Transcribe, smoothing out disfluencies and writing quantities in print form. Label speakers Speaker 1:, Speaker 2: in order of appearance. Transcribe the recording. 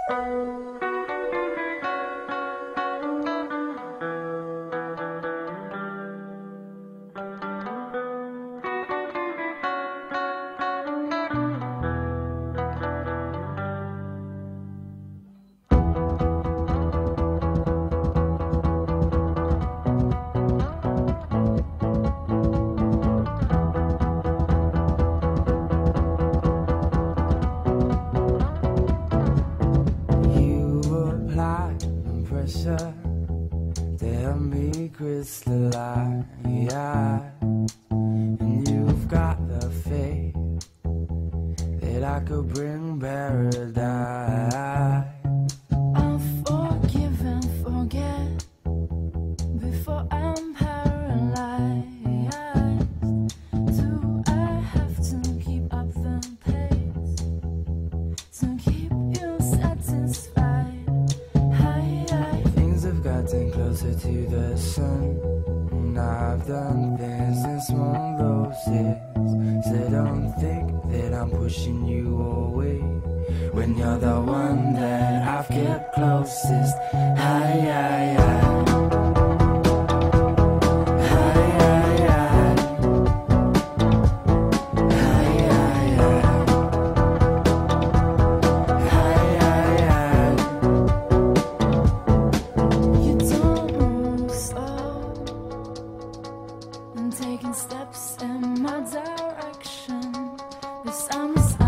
Speaker 1: To help me crystallize, and you've got the faith that I could bring paradise.
Speaker 2: I'll forgive and forget before I'm paralyzed. Do I have to keep up the pace to keep you satisfied?
Speaker 1: Things have gotten closer to the sun, and I've done things in small doses. So don't think that I'm pushing you away when you're the one that I've kept closest.
Speaker 2: Taking steps in my direction. Yes, I'm